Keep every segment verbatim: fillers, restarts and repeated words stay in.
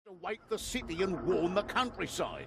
To wake the city and warn the countryside.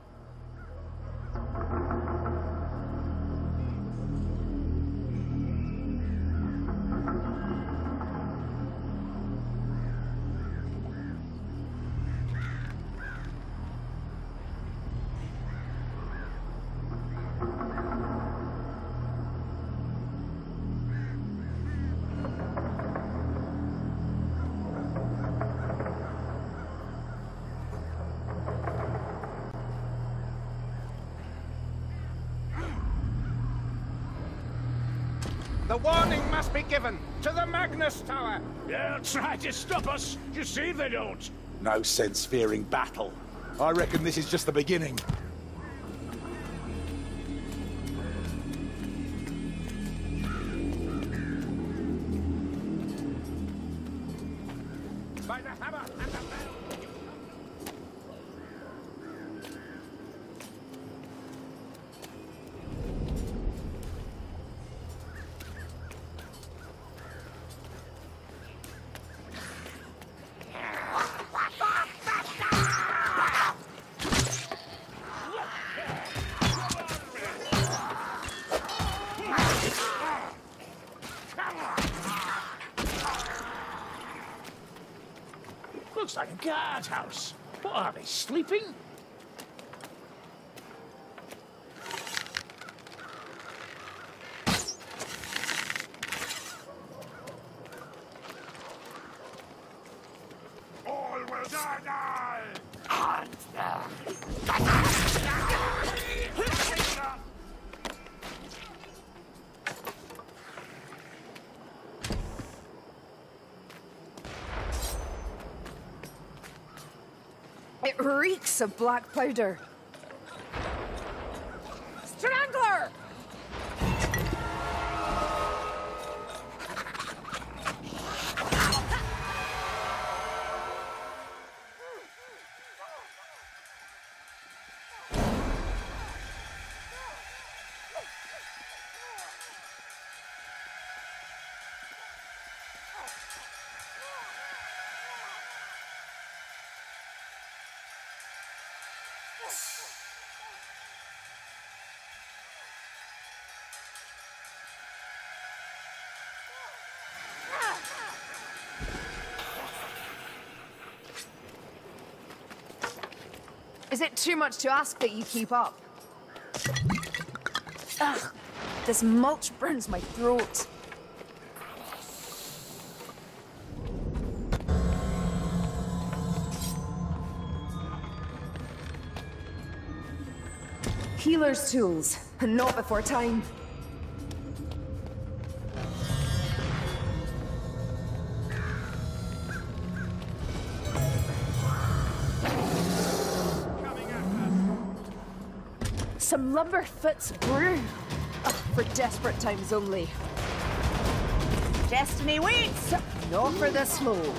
The warning must be given to the Magnus Tower. They'll try to stop us. You see they don't. No sense fearing battle. I reckon this is just the beginning. By the hammer and the bell. Looks like a guardhouse. What are they, sleeping? All will die! It reeks of black powder. Strangler! Is it too much to ask that you keep up? Ugh, this mulch burns my throat. Healer's tools, and not before time. Some lumber fits brew. Ugh, for desperate times only. Destiny waits, not for the slow.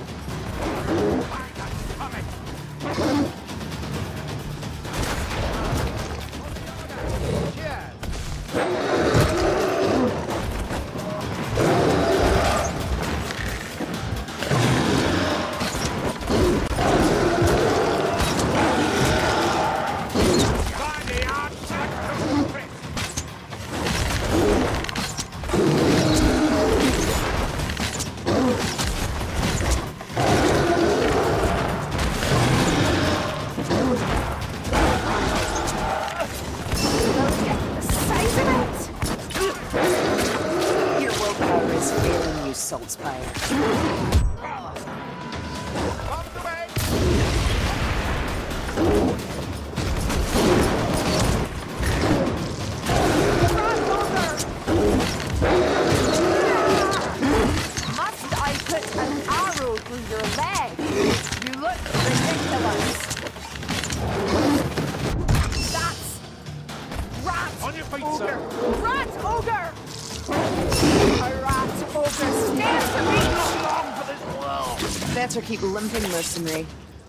Better keep limping, mercenary.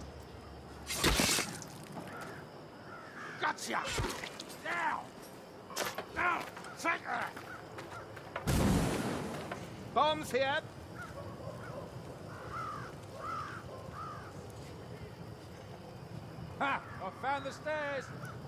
Gotcha! Now! Now! Take her! Bombs here! Ha! I found the stairs!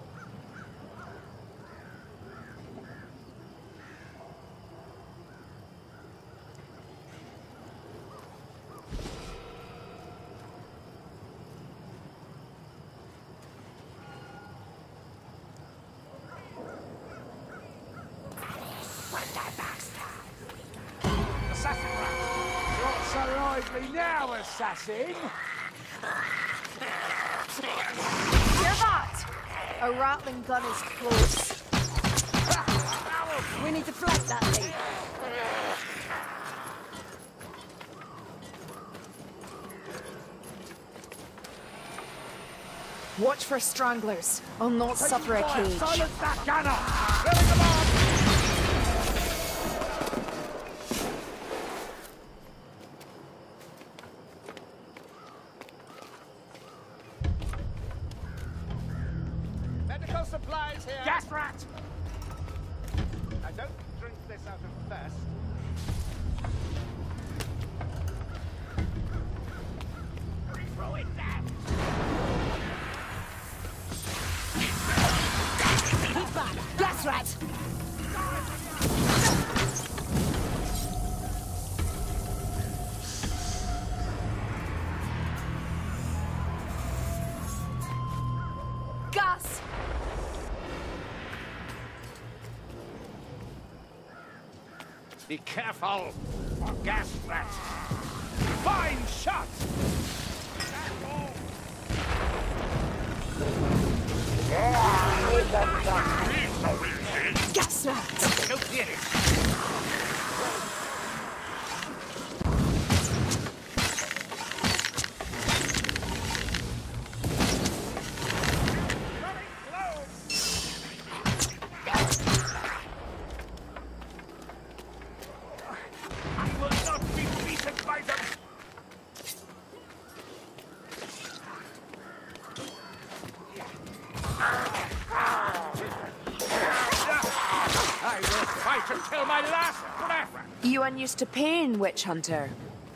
Assassin rat! Not so lively now, assassin! Hear that? A rattling gun is close. We need to flank that thing. Watch for stranglers. I'll not suffer a cage. Silence that gunner! Killing them all! Medical supplies here! Gas rat! I don't drink this out of thirst. Throw it down! Keep back! Gas rat! Gas! Be careful! Gas rat! Fine shot! Gas rat! Go get it! I will not be beaten by them! I will fight until my last breath! You unused to pain, witch hunter.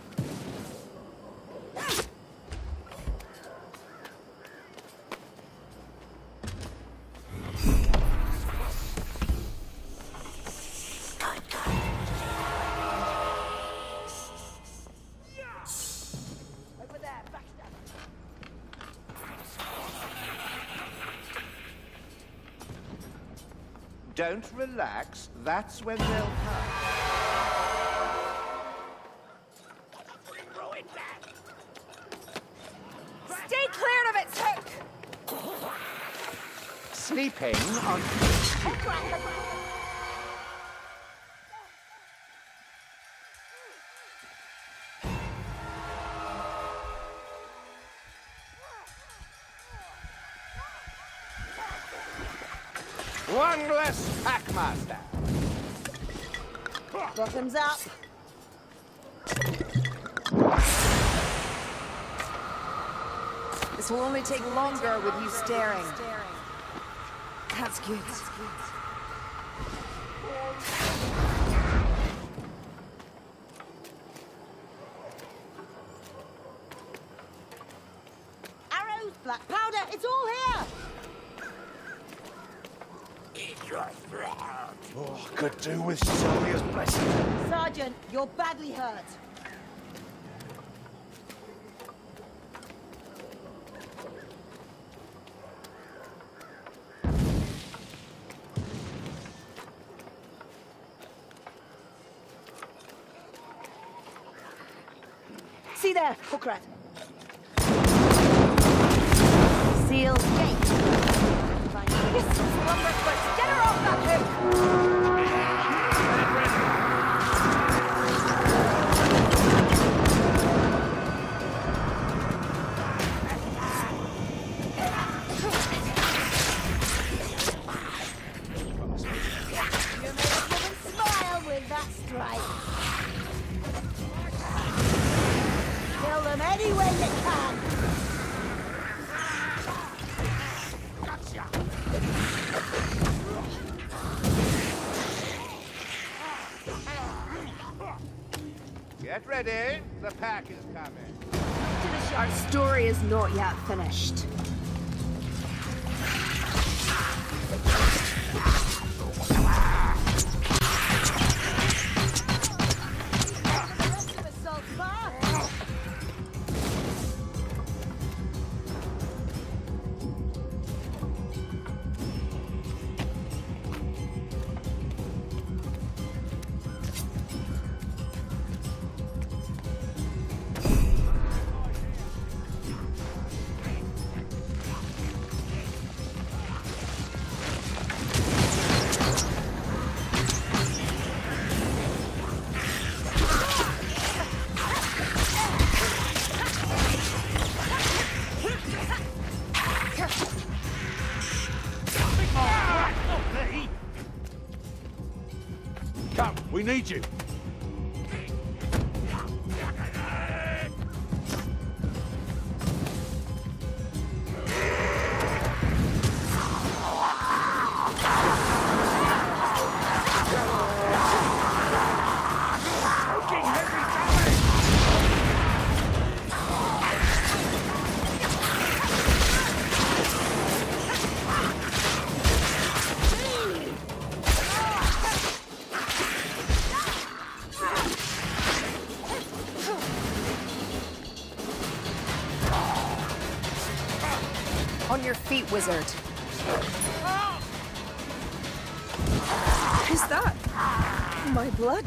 Over there, backstab. Don't relax, that's when they'll come. Throw it back! Stay clear of its hook! Sleeping on... One less Packmaster. Bottoms up. This will only take longer with you staring. That's good. Arrows, black powder, it's all here! Oh, I could do with Sylvia's blessing. Sergeant, you're badly hurt. See there, hook rat. Seal gate. Yes, Lumberfoot, get her off that hook! You made a woman smile with that strike. Kill them any way you can. Get ready, the pack is coming. Our story is not yet finished. We need you. On your feet, wizard. Who's that? My blood?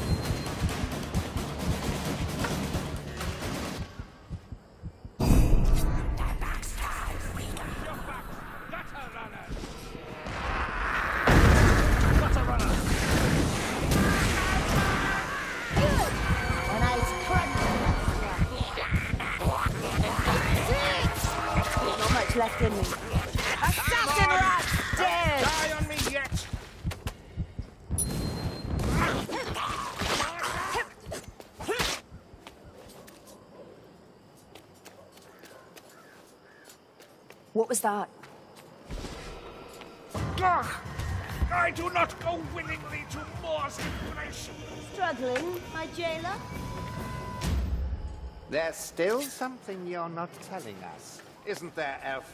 Left in me. Assassin rat dead! Die on me yet! What was that? Ah, I do not go willingly to Moor's information. Struggling, my jailer? There's still something you're not telling us, isn't there, Elf?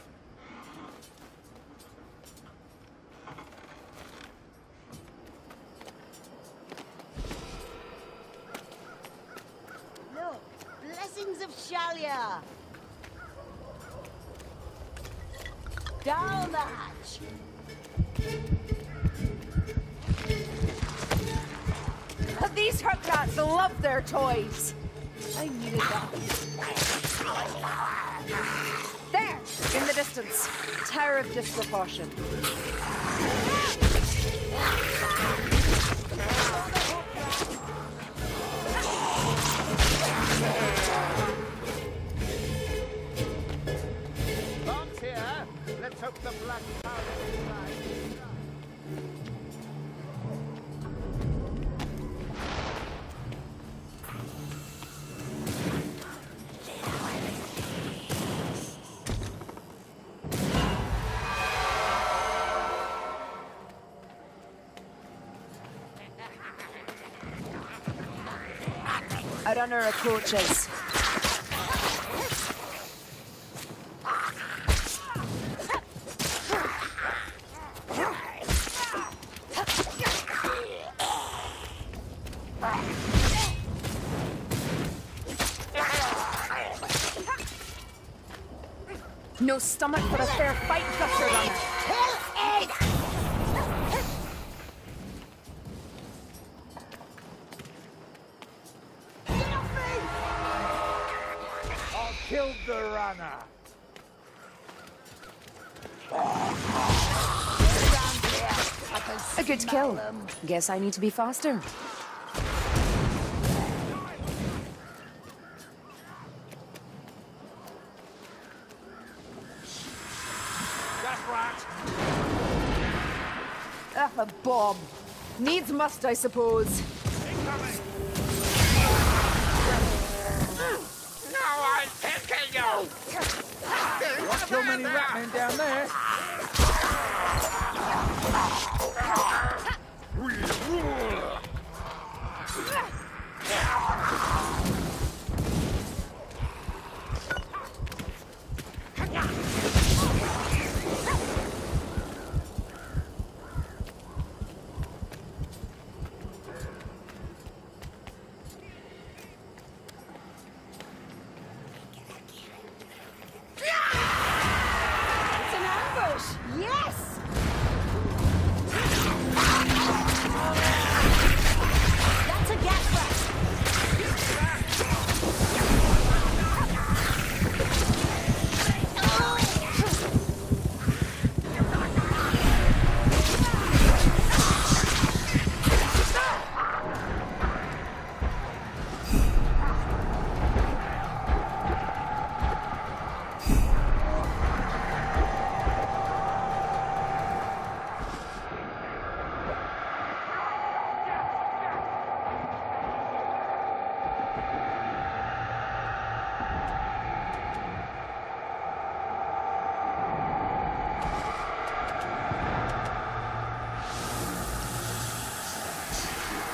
Look, blessings of Shalia. Down the hatch. These hookrats love their toys. I needed that. There, in the distance. Tower of disproportion. Bombs here. Let's hope the black powder inside. A runner approaches. No stomach for a fair fight, Gutter Runner. Killed the runner. A good kill. Guess I need to be faster. That's right. Ah, a bomb. Needs must, I suppose. Incoming. No, I can't kill you. Not too many ratmen down there. We rule.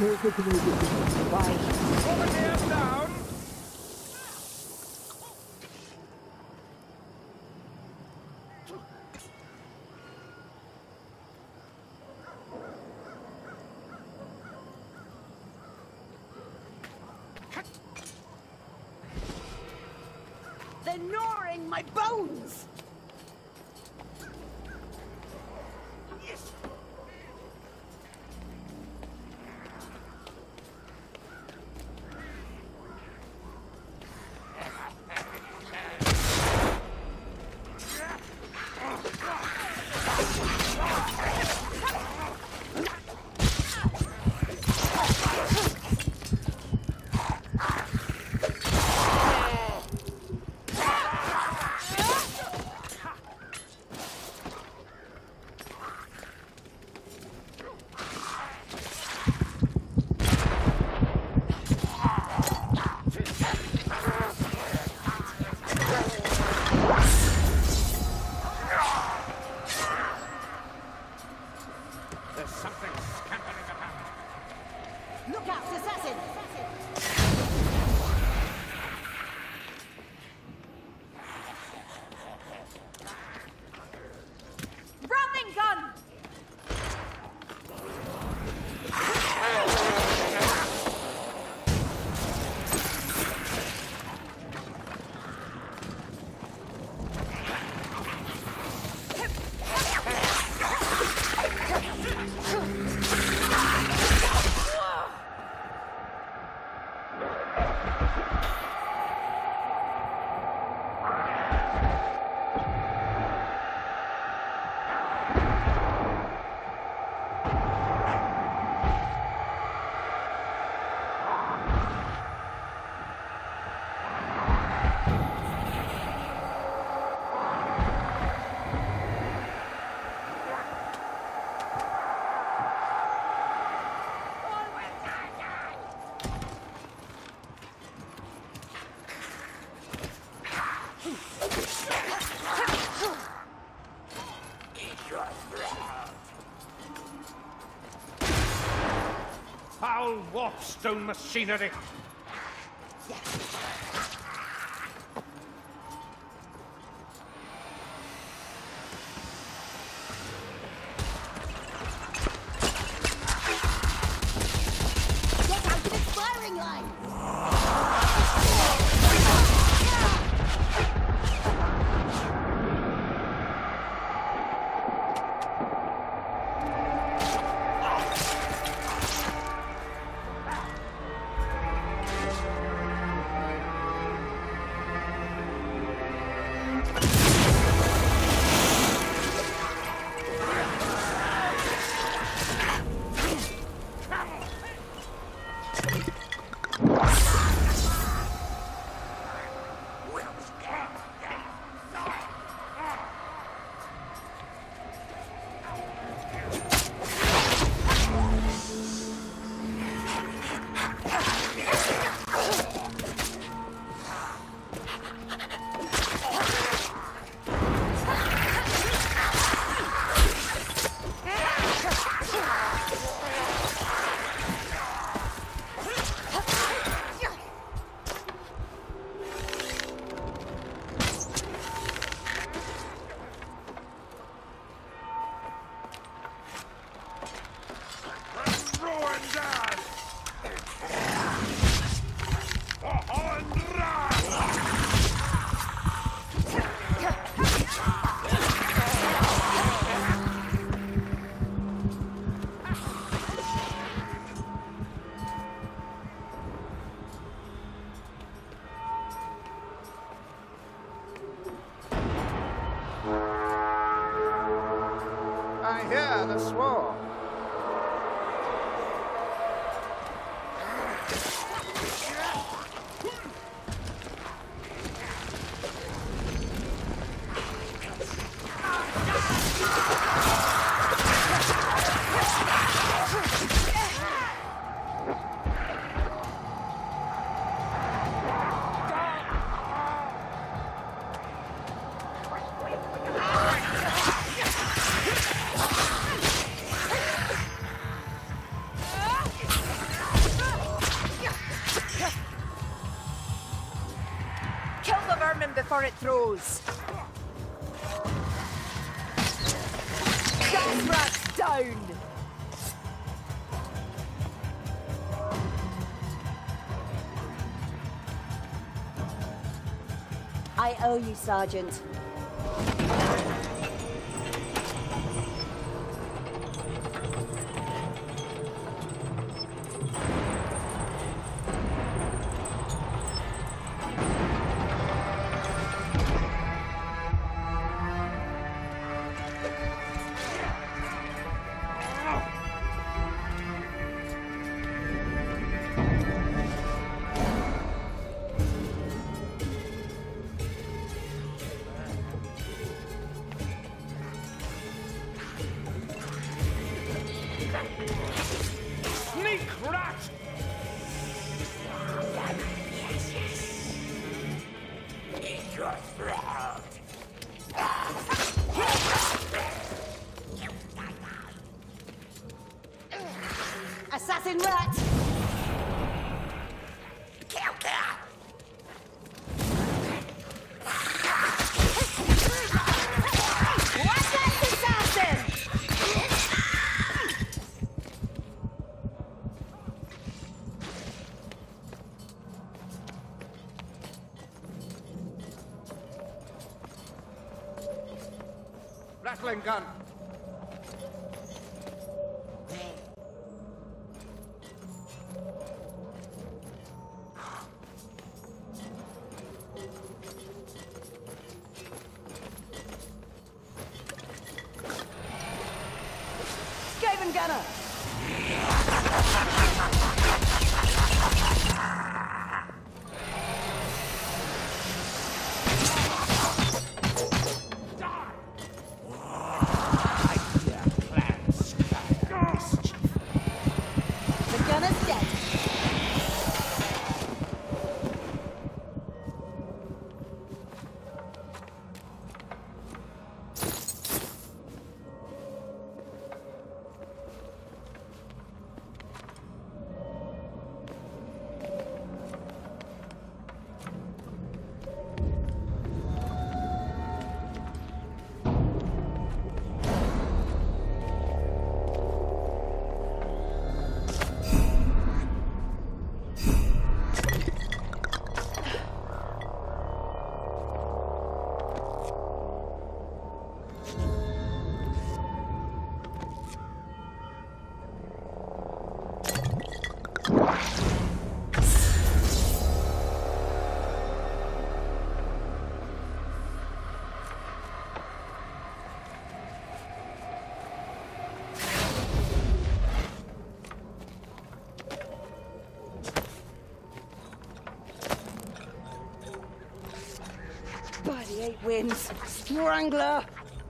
Over here, down! They're gnawing my bones! Yes! There's something scampering about. Look out, assassin! Browning gun! Foul warpstone machinery! Get out of its firing line! before it throws. Gas rat's down! I owe you, Sergeant. Sneak rat! Eat your throat! Assassin rat! Kill, kill! What's that, assassin? Rattling gun. Skaven gunner! The gunner's dead. Bloody eight wins. Strangler!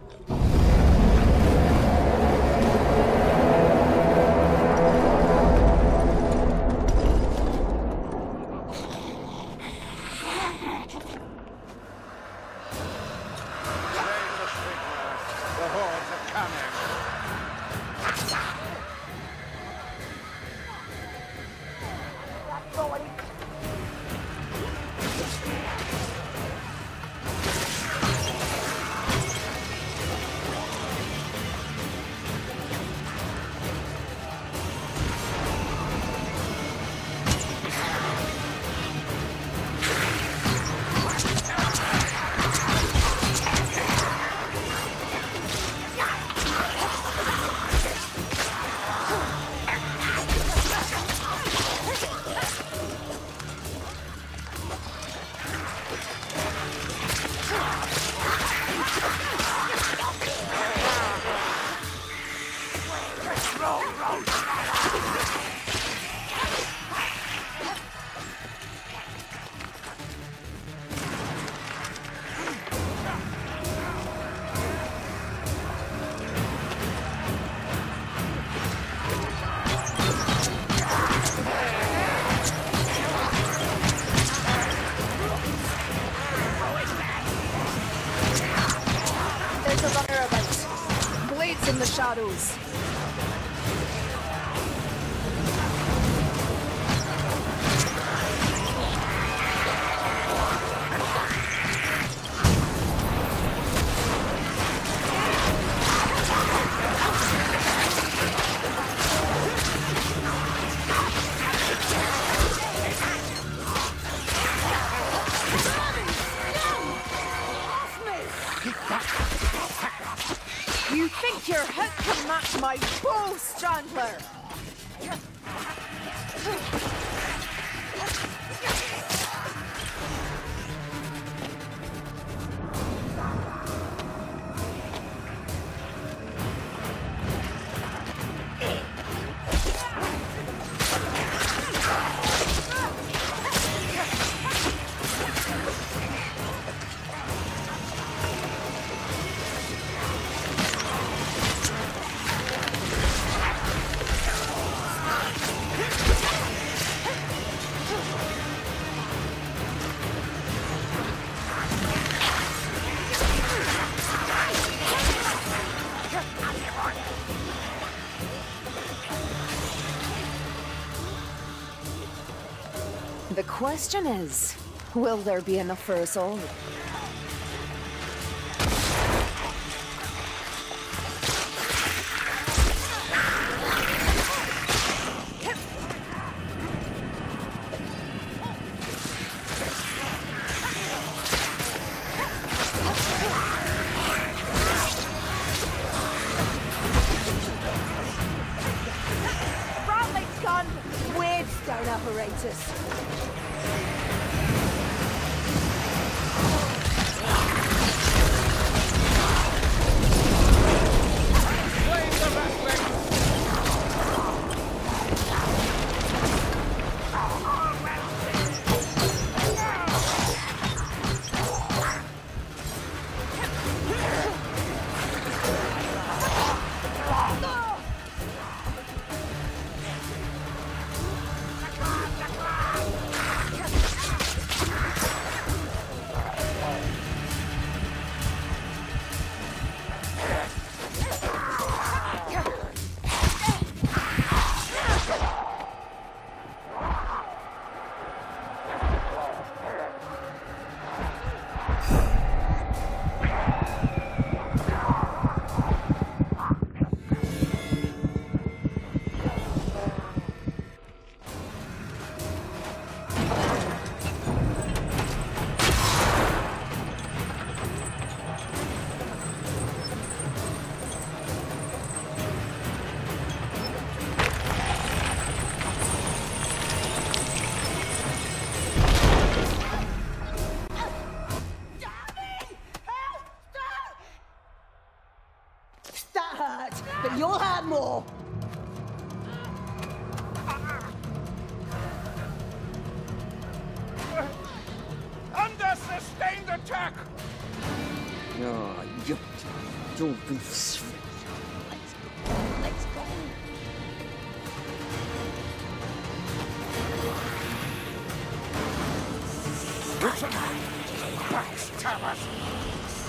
The hordes are coming. There's a runner about. Blades in the shadows. my bull strangler! The question is, will there be enough for us all? Rattling gun! Weird stone apparatus! That hurt, but you'll hurt more! Under sustained attack! Oh, you don't be sweet. Let's go. Let's go. Backstabbers!